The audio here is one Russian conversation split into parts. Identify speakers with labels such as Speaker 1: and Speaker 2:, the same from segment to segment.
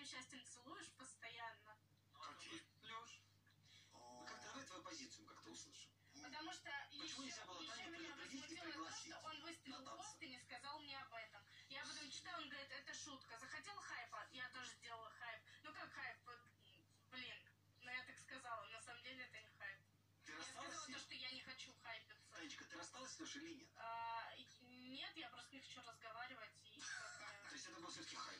Speaker 1: счастьем целуешь постоянно.
Speaker 2: Какие?
Speaker 3: Лёш, ну как-то давай твою позицию как-то услышим.
Speaker 1: Потому что
Speaker 3: Почему нельзя было Таню
Speaker 1: меня
Speaker 3: предупредить и
Speaker 1: возмутило то,
Speaker 3: пригласить
Speaker 1: что он выставил пост и не сказал мне об этом. Я потом читаю, он говорит, это шутка. Захотел хайпа, я тоже сделала хайп. Ну как хайп? Блин, ну я так сказала, на самом деле это не хайп.
Speaker 3: Ты
Speaker 1: Я
Speaker 3: рассталась
Speaker 1: сказала
Speaker 3: с ним?
Speaker 1: то, что я не хочу хайпиться.
Speaker 3: Танечка, ты рассталась с Лёшей или нет?
Speaker 1: Нет, я просто не хочу разговаривать. И
Speaker 3: То есть это был все-таки хайп?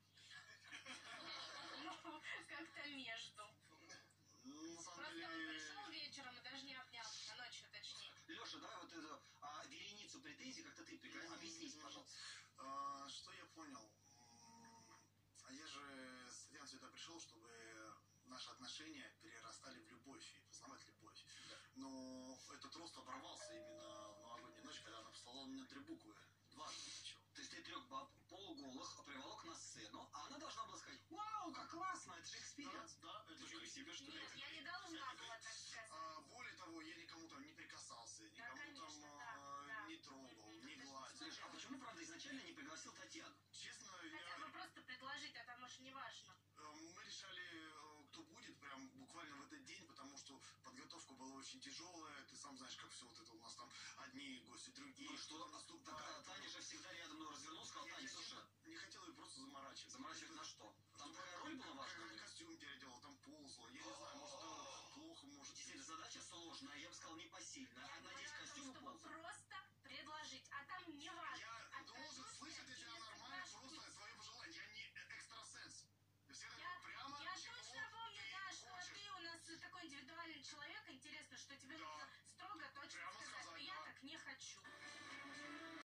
Speaker 1: ну, как-то между.
Speaker 2: На самом
Speaker 1: Просто
Speaker 2: деле...
Speaker 1: он пришел вечером и даже не обнял, а ночью точнее.
Speaker 3: Лёша, давай вот эту вереницу претензий как-то ты объяснись, пожалуйста.
Speaker 2: Что я понял? А я же с Татьяной сюда пришел, чтобы наши отношения перерастали в любовь и познавать любовь.
Speaker 3: Да.
Speaker 2: Но этот рост оборвался именно в новогоднюю ночь, когда она послала мне 3 буквы. Дважды причем.
Speaker 3: То есть ты 3 баб полуголых приволок на сцену, а она должна была сказать: вау, как классно, это же экспириенс.
Speaker 2: Да, это же красиво, что ли?
Speaker 1: Нет, я не должна была так сказать.
Speaker 2: Более того, я никому там не прикасался, никому
Speaker 1: конечно,
Speaker 2: там
Speaker 1: да.
Speaker 2: не трогал, не гладил.
Speaker 3: Слушай, а почему, правда, изначально не пригласил Татьяну?
Speaker 2: Честно,
Speaker 1: Хотя бы просто предложить, а там уж не важно.
Speaker 2: мы решали, кто будет, прям буквально в этот день, потому что подготовка была очень тяжелая. Ты сам знаешь, как все вот это у нас там одни гости, другие.
Speaker 3: Ну что,
Speaker 2: наступает.
Speaker 3: так Таня же всегда рядом, но развернулся, сказал: Таня, слушай,
Speaker 2: не хотел ее просто заморачивать.
Speaker 3: заморачивать на что? Там такая роль была важная?
Speaker 2: Костюм переделал, там ползала. Я не знаю, может, это плохо, может...
Speaker 3: Действительно, задача сложная, я бы сказал, непосильная.
Speaker 1: Я
Speaker 3: Одна
Speaker 1: говорю,